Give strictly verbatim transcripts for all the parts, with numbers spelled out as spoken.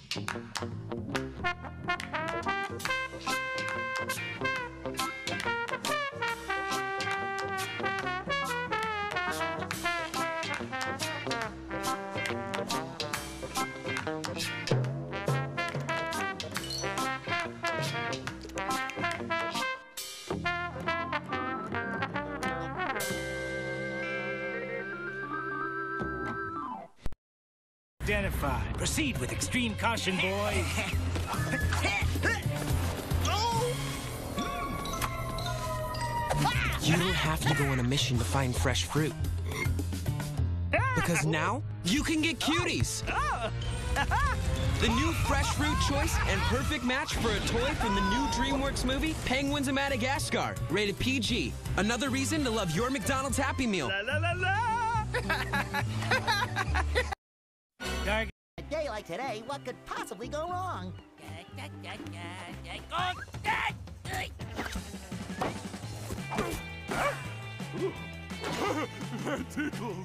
Identified. Proceed with extreme caution, boys. You don't have to go on a mission to find fresh fruit. Because now, you can get cuties! The new Fresh Fruit Choice and perfect match for a toy from the new DreamWorks movie, Penguins of Madagascar, rated P G. Another reason to love your McDonald's Happy Meal. La, la, la, la. Target. A day like today, what could possibly go wrong? That tickles.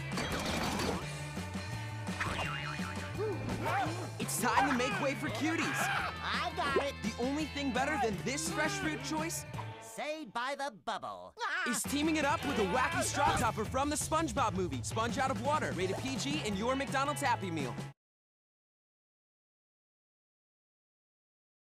It's time to make way for cuties. I got it. The only thing better than this Fresh Fruit Choice Saved by the bubble. is teaming it up with a wacky straw topper from the SpongeBob movie, Sponge Out of Water, rated P G, and your McDonald's Happy Meal.